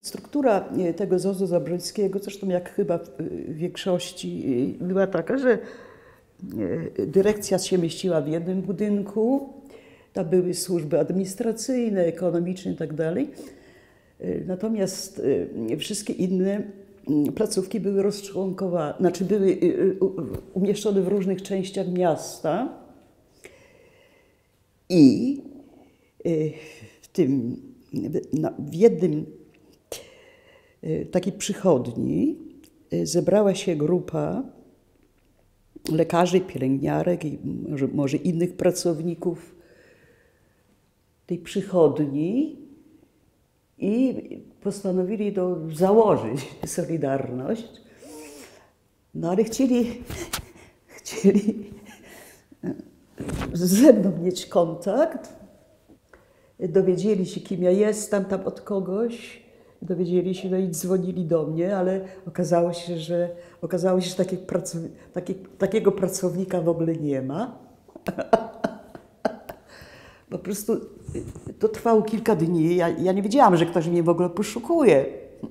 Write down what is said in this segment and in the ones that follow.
Struktura tego ZOZ-u zabrzeskiego, zresztą jak chyba w większości, była taka, że dyrekcja się mieściła w jednym budynku, tam były służby administracyjne, ekonomiczne itd. Natomiast wszystkie inne placówki były rozczłonkowane, znaczy były umieszczone w różnych częściach miasta i w jednym takiej przychodni zebrała się grupa lekarzy, pielęgniarek i może innych pracowników tej przychodni i postanowili założyć Solidarność. No ale chcieli ze mną mieć kontakt. Dowiedzieli się, kim ja jestem, tam od kogoś. Dowiedzieli się, no i dzwonili do mnie, ale okazało się, że takiego pracownika w ogóle nie ma. Po prostu to trwało kilka dni. Ja nie wiedziałam, że ktoś mnie w ogóle poszukuje.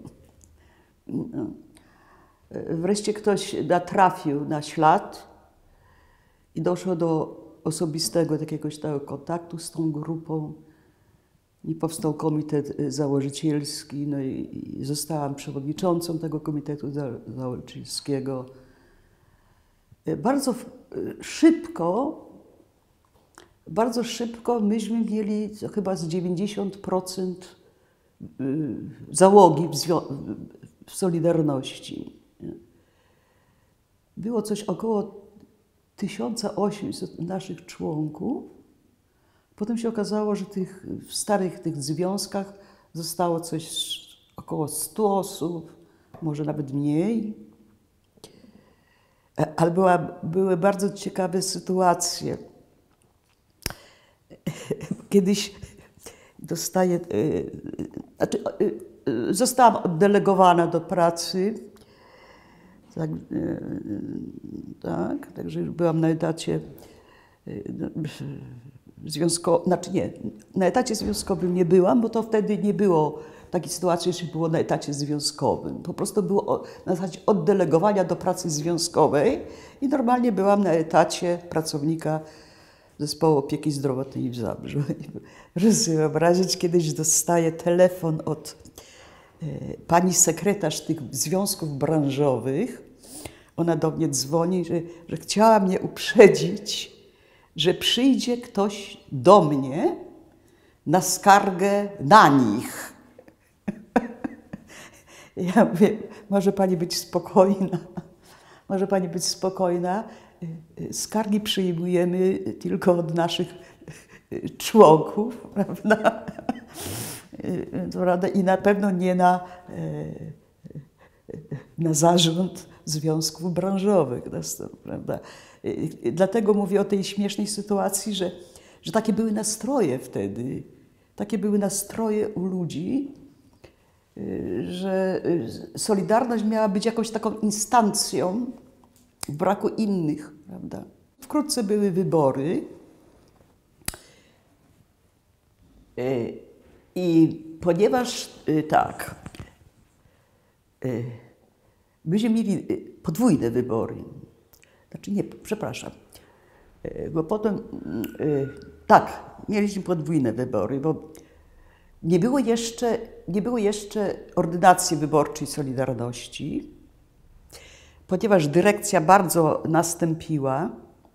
Wreszcie ktoś natrafił na ślad i doszło do osobistego jakiegoś kontaktu z tą grupą. I powstał komitet założycielski, no i zostałam przewodniczącą tego komitetu założycielskiego. Bardzo szybko myśmy mieli chyba z 90% załogi w Solidarności. Było coś około 1800 naszych członków. Potem się okazało, że w starych związkach zostało coś około 100 osób, może nawet mniej. Ale były bardzo ciekawe sytuacje. Kiedyś zostałam oddelegowana do pracy. Także byłam na etacie na etacie związkowym nie byłam, bo to wtedy nie było takiej sytuacji, że było na etacie związkowym. Po prostu było na zasadzie oddelegowania do pracy związkowej i normalnie byłam na etacie pracownika Zespołu Opieki Zdrowotnej w Zabrzu. Proszę sobie wyobrazić, kiedyś dostaję telefon od pani sekretarz tych związków branżowych. Ona do mnie dzwoni, że chciała mnie uprzedzić, że przyjdzie ktoś do mnie na skargę na nich. Ja mówię, może pani być spokojna, może pani być spokojna. Skargi przyjmujemy tylko od naszych członków, prawda? I na pewno nie na zarząd związków branżowych, prawda? Dlatego mówię o tej śmiesznej sytuacji, że takie były nastroje wtedy, takie były nastroje u ludzi, że Solidarność miała być jakąś taką instancją w braku innych, prawda? Wkrótce były wybory i ponieważ myśmy mieli podwójne wybory, bo potem, mieliśmy podwójne wybory, bo nie było jeszcze ordynacji wyborczej Solidarności, ponieważ dyrekcja bardzo nastąpiła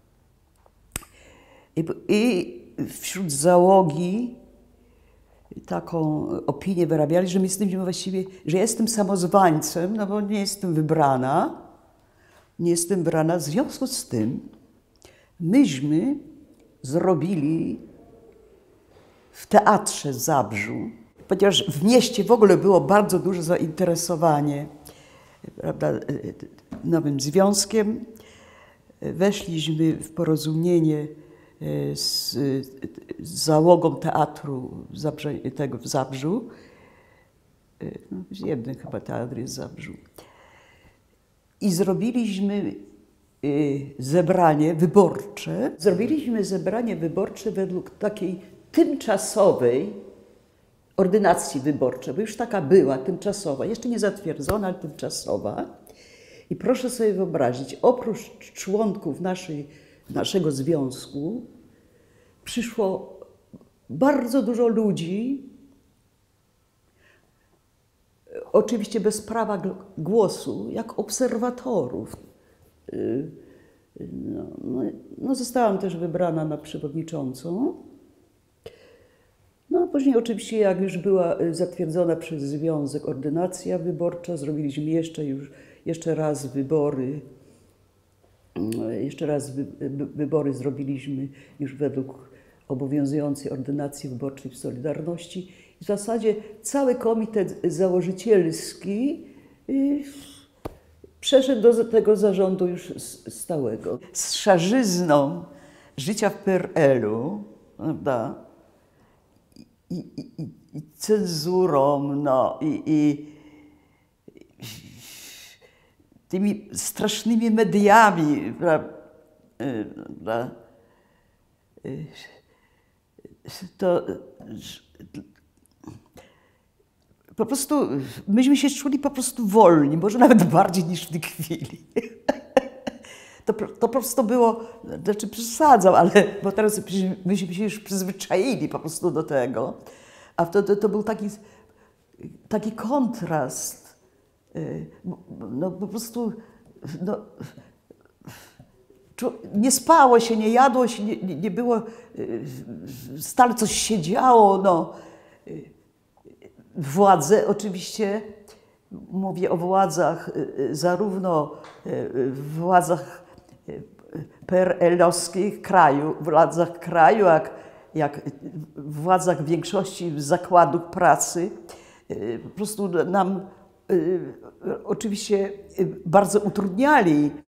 i wśród załogi taką opinię wyrabiali, że my jesteśmy właściwie, że jestem samozwańcem, no bo nie jestem wybrana. W związku z tym myśmy zrobili w teatrze w Zabrzu, ponieważ w mieście w ogóle było bardzo duże zainteresowanie, prawda, nowym związkiem, weszliśmy w porozumienie z załogą teatru w Zabrzu. Jeden chyba teatr jest w Zabrzu. I zrobiliśmy zebranie wyborcze. Zrobiliśmy zebranie wyborcze według takiej tymczasowej ordynacji wyborczej, bo już taka była, tymczasowa, jeszcze nie zatwierdzona, ale tymczasowa. I proszę sobie wyobrazić, oprócz członków naszego związku przyszło bardzo dużo ludzi, oczywiście bez prawa głosu, jak obserwatorów. No, zostałam też wybrana na przewodniczącą. No a później oczywiście, jak już była zatwierdzona przez Związek ordynacja wyborcza, zrobiliśmy jeszcze raz wybory. Jeszcze raz wybory zrobiliśmy już według obowiązującej ordynacji wyborczej w Solidarności. W zasadzie cały komitet założycielski przeszedł do tego zarządu już stałego. Z szarzyzną życia w PRL-u, prawda, i cenzurą, no, i tymi strasznymi mediami, prawda, to po prostu myśmy się czuli po prostu wolni, może nawet bardziej niż w tej chwili. To po prostu było, znaczy przesadzam, ale bo teraz myśmy się już przyzwyczaili po prostu do tego, a wtedy to był taki kontrast, no po prostu, no, nie spało się, nie jadło się, nie było, stale coś się działo, no. Władze oczywiście, mówię o władzach, zarówno władzach PRL-owskich kraju, władzach kraju, jak władzach większości zakładów pracy, po prostu nam oczywiście bardzo utrudniali